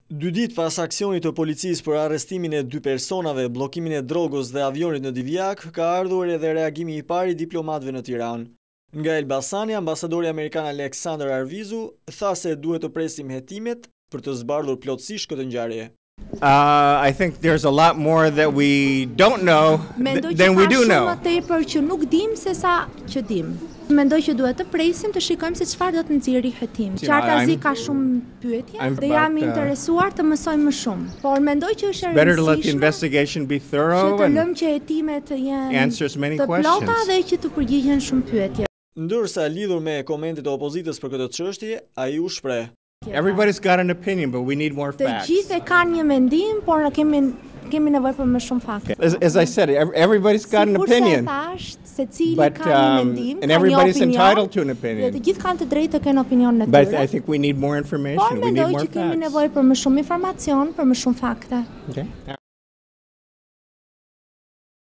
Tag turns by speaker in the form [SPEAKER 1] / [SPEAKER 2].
[SPEAKER 1] 2 ditë pas aksionit të policisë për arrestimin e 2 personave, bllokimin e drogës dhe avionit në Divjak, ka ardhur edhe reagimi i parë i diplomatëve në Tiranë. Nga Elbasani, ambasadori amerikan Alexander Arvizu tha se duhet të presim hetimet për të zbardhur plotësisht këtë ngjarje.
[SPEAKER 2] I think there's a lot more that we don't know than we do know.
[SPEAKER 3] Mendoj që ka shumë më tepër që nuk dim se sa që dim. Mendoj që duhet të presim të shikojmë se çfarë do të nxjerrë hetim. Qartazi ka shumë pyetje dhe jam i interesuar të mësojmë më shumë. Por mendoj që është e
[SPEAKER 2] better to let the investigation be thorough
[SPEAKER 3] të
[SPEAKER 2] and
[SPEAKER 3] lëmë që hetimet jenë
[SPEAKER 2] answers many
[SPEAKER 3] të plota
[SPEAKER 2] questions.
[SPEAKER 3] dhe që të përgjigjen shumë pyetje.
[SPEAKER 1] Ndërsa lidhur me komentet e opozitës për këtë çështje, ai u shpreh.
[SPEAKER 2] Everybody's got an opinion, but we need more
[SPEAKER 3] Të
[SPEAKER 2] facts.
[SPEAKER 3] gjithë e kanë një mendim, por kemi nevojë për më shumë fakte.
[SPEAKER 2] As I said, everybody's got an opinion,
[SPEAKER 3] Secili
[SPEAKER 2] but
[SPEAKER 3] ka një mendim,
[SPEAKER 2] and
[SPEAKER 3] ka një
[SPEAKER 2] everybody's
[SPEAKER 3] opinion,
[SPEAKER 2] entitled to an
[SPEAKER 3] dhe të
[SPEAKER 2] opinion.
[SPEAKER 3] gjithë kanë të drejtë të kenë opinionin e
[SPEAKER 2] But
[SPEAKER 3] tyre.
[SPEAKER 2] I think we need more
[SPEAKER 3] Por
[SPEAKER 2] information. We need
[SPEAKER 3] mendoj
[SPEAKER 2] more
[SPEAKER 3] që kemi
[SPEAKER 2] facts.
[SPEAKER 3] nevojë për më shumë informacion, për më shumë fakte.
[SPEAKER 2] Okay.